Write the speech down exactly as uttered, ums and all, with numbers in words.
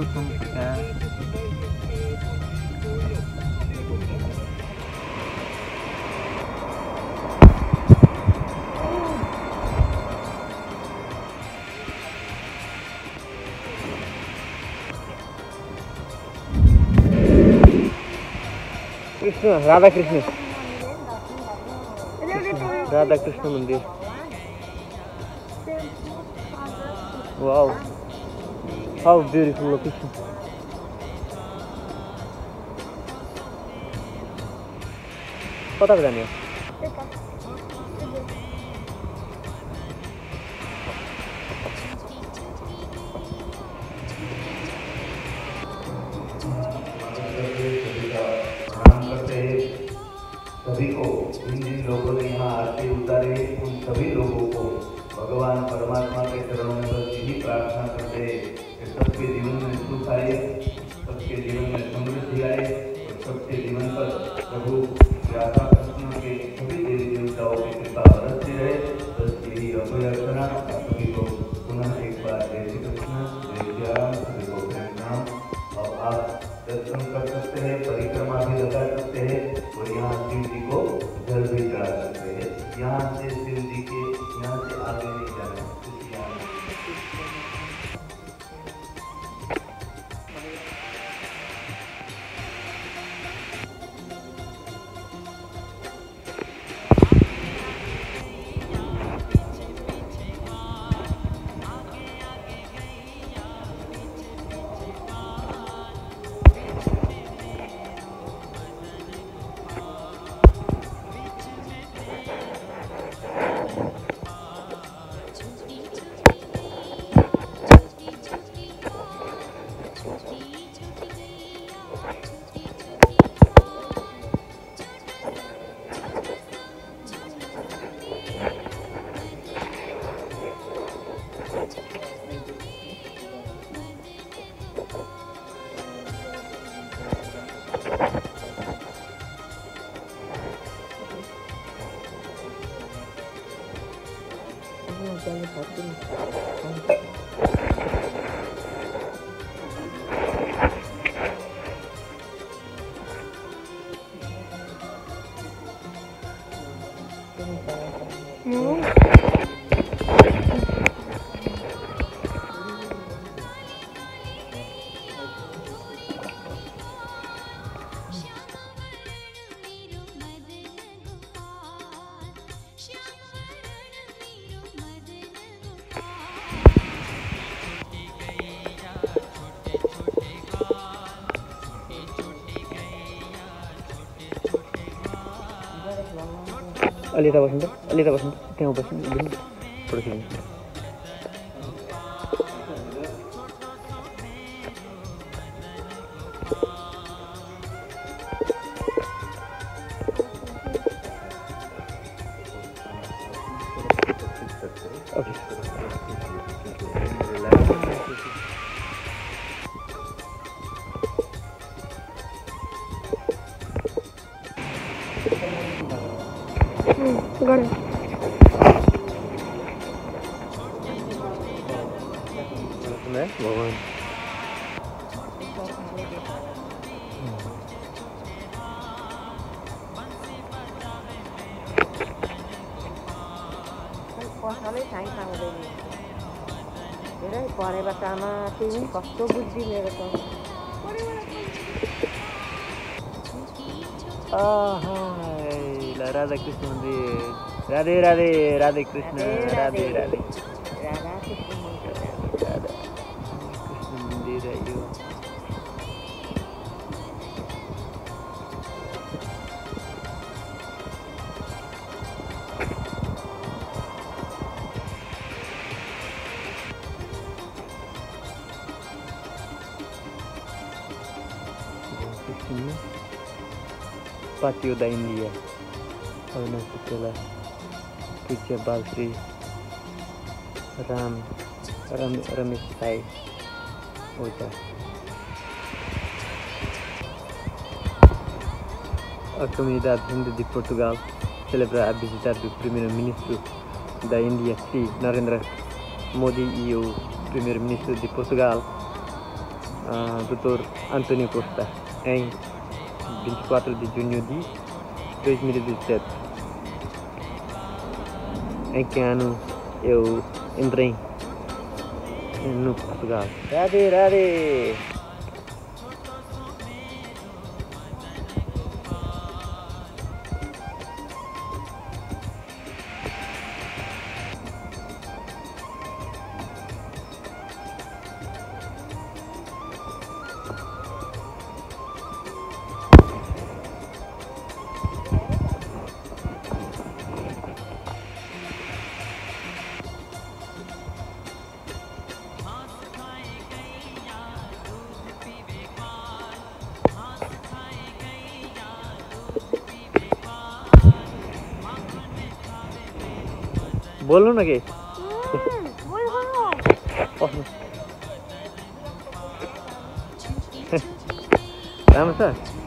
Welcome Africa. Krishna Radha Krishna Radha Krishna मंदिर wow how beautiful location कता को जाने हो सभी को जिन जिन लोगों ने यहाँ आरती उतारे उन सभी लोगों को भगवान परमात्मा के चरणों में बस यही प्रार्थना करते हैं कि सबके जीवन में सुख आए, सबके जीवन में समृद्धि आए और सबके जीवन पर प्रभु राधा कृष्ण के सभी देवी देवताओं की कृपा बरसती रहे। बस यही अभ्यर्थना सभी को पुनः एक बार जय श्री कृष्ण जय श्री राम सभी को प्रणाम। और आप दर्शन कर सकते हैं, परिक्रमा भी लगा सकते हैं और यहाँ शिव जी को जल भी चढ़ा सकते हैं। यहाँ से शिव जी के यहाँ से आगे नहीं जाना है। अलिता बस्नु अलिता बस्नु त्यहाँ बस्नु फोटो खिच्नु गरे भगवान कसले थाहा पाउँदैन धेरै पढेको आमा तिमी कस्तो बुद्धि मेरो त राधा कृष्ण मंदिर राधे राधे राधे कृष्ण राधे राधे राधा कृष्ण राधा कृष्ण मंदिर है यो Patio da India Arunachal पूज्य बाल श्री राम रम, रमेश साई ओझा A comunidade vinda de Portugal celebra a visita do primeiro-ministro da Índia, Sri Narendra Modi, e o primeiro-ministro de Portugal, uh, Doutor Antonio Costa em vinte e quatro de junho de dois mil e dezessete. Em que ano eu entrei no Portugal. Radhe, radhe! बोल्नु न के राम्रो छ।